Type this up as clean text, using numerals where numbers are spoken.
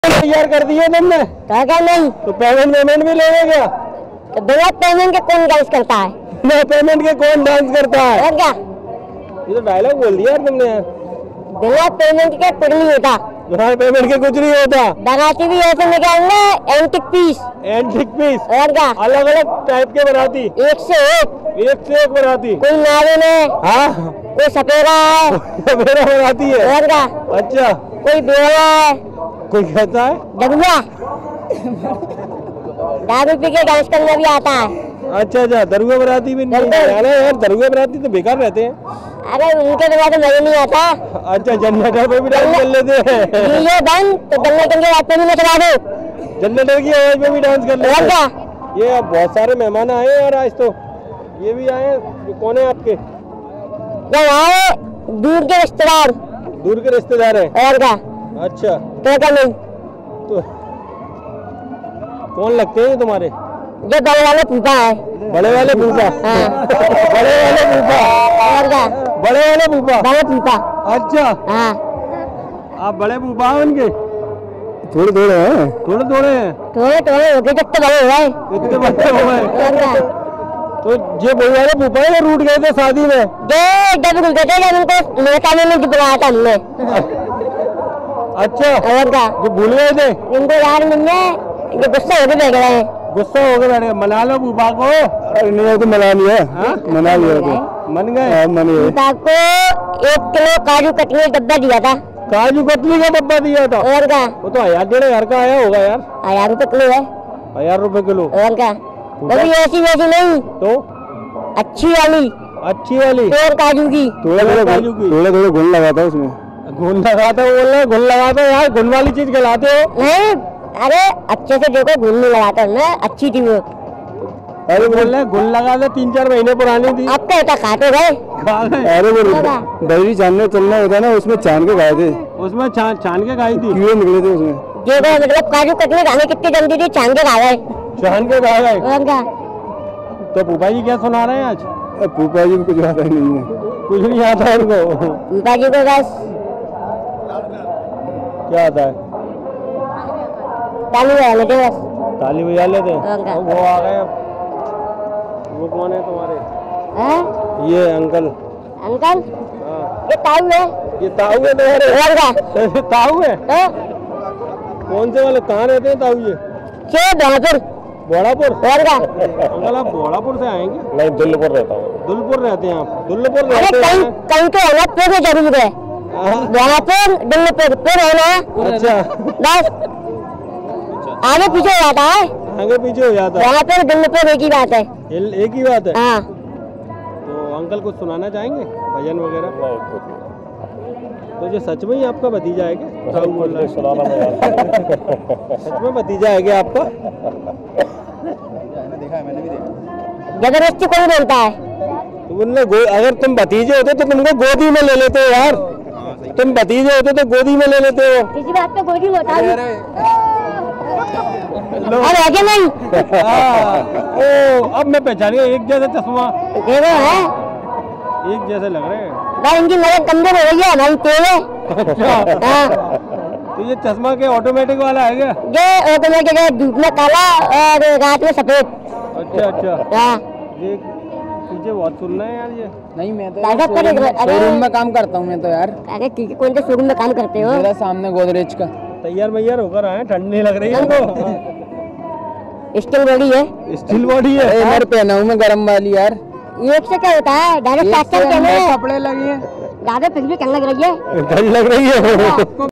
तैयार कर दिए तुमने? क्या नहीं तो पेमेंट भी लेंगे क्या? तो बिना पेमेंट के कौन डांस करता है? बिना पेमेंट के कौन डांस करता है? और क्या? ये तो डायलॉग बोल दिया यार तुमने यार। बिना पेमेंट के कुछ नहीं होता। बिना पेमेंट के कुछ नहीं होता। बाराती भी ऐसे निकालना एंटिक पीस। Antique piece? और क्या? अलग अलग टाइप के बाराती? एक से एक बाराती। कोई नारिन है, हाँ कोई सपेरा है, सपेरा बाराती है। और क्या? अच्छा, कोई बेवा है, कोई कहता है डगुआ। दारू पी के डांस करना भी आता है। अच्छा, दरुआ बाराती भी नहीं यार। दरुआ बाराती तो बेकार रहते हैं। अरे उनके बिना तो मजा नहीं आता। अच्छा, जनरेटर पे भी डांस कर लेते हैं? ये बंद तो जनरेटर के रास्ते भी चला दो। जनरेटर की आवाज में भी डांस कर लेते हैं? ये अब बहुत सारे मेहमान आए यार आज तो। ये भी आए, कौन है आपके? आए दूर के रिश्तेदार। दूर के रिश्तेदार हैं? और क्या? अच्छा, तो क्या नहीं? तो कौन लगते हैं तुम्हारे? जो बड़े वाले फूफा है। बड़े वाले फूफा? हाँ। बड़े वाले फूफा? और क्या? बड़े वाले फूफा? बड़े फूफा। अच्छा, हाँ। आप बड़े फूफा हैं उनके? थोड़े थोड़े हैं। थोड़े हो गए, जब तो बड़े हो गए। इतने बड़े हो गए? और क्या? तो ये बड़े वाले फूफा है, रूठ गए थे शादी में? जब रुके थे, जब उनको नेता ने बुलाया था हमने। अच्छा, और क्या? जो भूल गए थे? इनको यार मिलने ये गुस्सा होकर बैठ गए हैं। गुस्सा हो गए बैठ गए। मना लो फूफा को। नहीं तो मना लिया। मना लिया तो मन गए? मन गए। फूफा को 1 किलो काजू कतली का डब्बा दिया था। काजू कतली का डब्बा दिया था? और क्या? वो तो 1000-1500 का आया होगा यार। 1000 रुपए किलो है। 1000 रुपए किलो? और क्या? वो भी ऐसी वैसी नहीं, तो अच्छी वाली प्योर काजू की। थोड़ा घुन लगा था उसमें। घुन लगाता बोल रहे? घुन लगाता यार, घुन वाली चीज खिलाते हो? नहीं, अरे अच्छे से देखो, घुन नहीं लगाता मैं, अच्छी थी वो। अरे बोल रहे घुन लगा दे, 3-4 महीने पुरानी थी। अब तो खाते गए। अरे वो दही छानने चलना होता है ना, उसमें छान के खाए थे। उसमें छान के खाई थी? कीड़े निकले थे उसमें। देखो मतलब काजू कतली खाने कितनी जल्दी थी, छान के खा गए। छान के खा गए? और क्या? तो फूफा जी क्या सुना रहे हैं आज? फूफा जी को कुछ आता ही नहीं है। कुछ नहीं आता उनको? फूफा जी को बस क्या आता है? ताली बजा लेते बस। ताली बजा लेते हैं? और क्या? वो आ गए। वो कौन है तुम्हारे? हैं? ये अंकल। अंकल? हाँ। ये ताऊ है। ये ताऊ है तुम्हारे? और क्या? ताऊ है? कौन से वाले? कहाँ रहते हैं ताऊ ये? बोड़ापुर? और क्या? अंकल आप बोड़ापुर से आएंगे? नहीं, दुल्लपुर रहता हूँ। दुल्लपुर रहते हैं आप? दुल्लपुर अरे रहते हैं? कहीं तो है ना, पे जरूर है। बोड़ापुर दुल्लपुर पे है ना। अच्छा, बस आगे पीछे हो जाता है। आगे पीछे हो जाता है? बोड़ापुर दुल्लपुर एक ही बात है। एक ही बात है? हाँ। तो अंकल कुछ सुनाना चाहेंगे, भजन वगैरह? तो ये सच में ही आपका भतीजा है क्या? ताऊ बोल रहा है। सच में भतीजा है क्या आपका? जबरदस्ती कौन बोलता है? तो बोलने अगर तुम भतीजे होते तो तुमको गोदी में ले लेते हो यार। तुम भतीजे होते तो गोदी में ले लेते हो। किसी बात पे गोदी में होता है। अरे आगे नहीं। ओ, अब मैं पहचान गया, एक जैसा चश्मा। देखो है, एक जैसे लग रहे हैं। भाई इनकी नजर कमजोर हो गई है, हमारी तेज है। अच्छा, हाँ। तो ये चश्मा के ऑटोमेटिक वाला है क्या? ये ऑटोमेटिक है, धूप में काला और रात में सफेद। अच्छा। हाँ। ये पीछे बहुत सुन रहे हैं यार ये। नहीं, मैं तो शोरूम में काम करता हूँ मैं तो यार। अरे कौन से शोरूम में काम करते हो? मेरा सामने गोदरेज का। तैयार होकर आए, ठंड नहीं लग रही है इनको? स्टील बॉडी है। स्टील बॉडी है? इधर पहना हूँ मैं गरम वाली यार। एक से क्या होता है, डायरेक्ट कपड़े लगे हैं। ज्यादा फिर भी ठंड लग रही है। ठंड लग रही है?